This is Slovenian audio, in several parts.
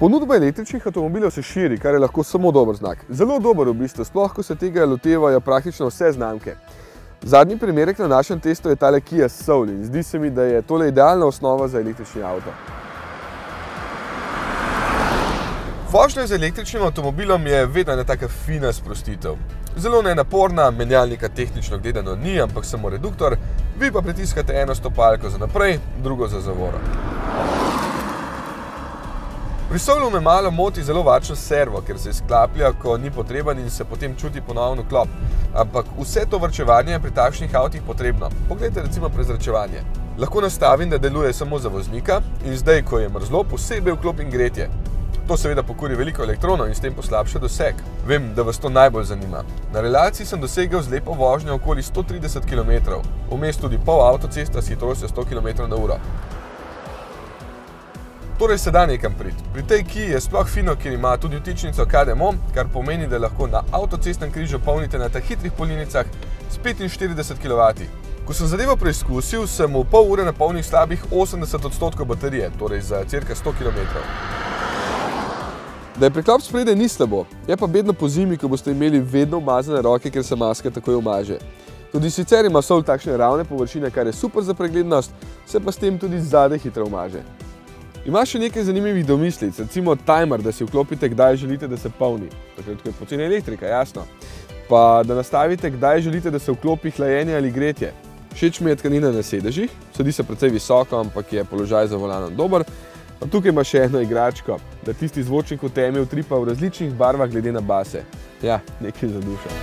Ponudba električnih avtomobilov se širi, kar je lahko samo dober znak. Zelo dober v bistvu, sploh ko se tega lotevajo praktično vse znamke. Zadnji primerek na našem testu je tale Kia Soul in zdi se mi, da je tole idealna osnova za električni avto. Vožnja z električnim avtomobilom je vedno ena taka fina sprostitev. Zelo nenaporna, menjalnika tehnično gledano ni, ampak samo reduktor, vi pa pritiskate eno stopalko za naprej, drugo za zavoro. Pri Soulu me malo moti zelo varčen servo, ker se izklaplja, ko ni potreben in se potem čuti ponovno klop. Ampak vse to varčevanje je pri takšnih avtih potrebno. Poglejte recimo prezračevanje. Lahko nastavim, da deluje samo za voznika in zdaj, ko je mrzlo, posebej vklopim gretje. To seveda pokuri veliko elektronov in s tem poslabša doseg. Vem, da vas to najbolj zanima. Na relaciji sem dosegel z lepo vožnjo okoli 130 km, vmes tudi pol avtocesta s hitrostjo 100 km/h. Torej se da nekam priti. Pri tej Kii je sploh fino, ker ima tudi vtičnico KDMO, kar pomeni, da lahko na avtocestnem križu polnite na teh hitrih polnilnicah s 45 kW. Ko sem zadevo preizkusil, sem v pol ure napolnil slabih 80% baterije, torej za cirka 100 km. Da je preklop spredaj ni slabo, je pa bedno po zimi, ko boste imeli vedno umazane roke, ker se maska takoj umaže. Tudi sicer ima Soul takšne ravne površine, kar je super za preglednost, se pa s tem tudi zadaj hitro umaže. Ima še nekaj zanimivih domislic, recimo timer, da si vklopite, kdaj želite, da se polni. Takrat, ko je poceni elektrika, jasno. Pa da nastavite, kdaj želite, da se vklopi hlajenje ali gretje. Všeč mi je tkanina na sedežih, sedi se precej visoko, ampak je položaj za volanom dober. Pa tukaj ima še eno igračko, da tisti zvočnik v temi utripa v različnih barvah glede na base. Ja, nekaj za dušo.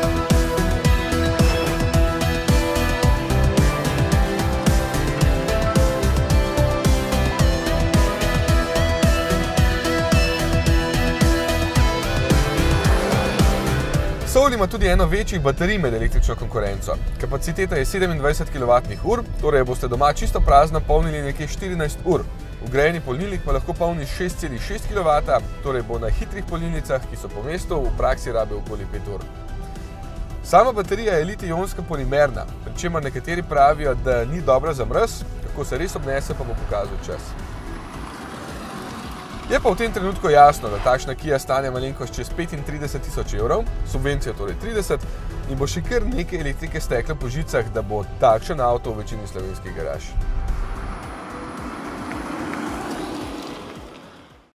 Soul ima tudi eno večjih baterij med električno konkurenco. Kapaciteta je 27 kWh, torej boste doma čisto prazno polnili nekje 14 ur. Vgrajeni polnilnik pa lahko polni 6,6 kW, torej bo na hitrih polnilnicah, ki so po mestu, v praksi rabil okoli 5 ur. Sama baterija je litij-ionska polimerna, pri čemer nekateri pravijo, da ni dobra za mraz, kako se res obnese, pa bo pokazal čas. Je pa v tem trenutku jasno, da takšna Kia stane malenkost čez 35 000 evrov, subvencija torej 30, in bo še kar nekaj elektrike stekla po žicah, da bo takšen avto v večini slovenskih garaž.